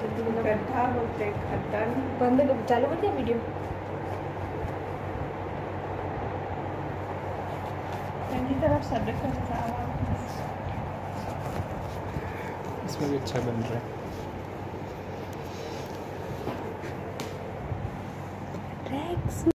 गड्ढा बोलते हैं, खड्डा नहीं। बंद चालू कर दिया वीडियो। पहली तरफ सड़क का इसमें भी अच्छा बन रहा है।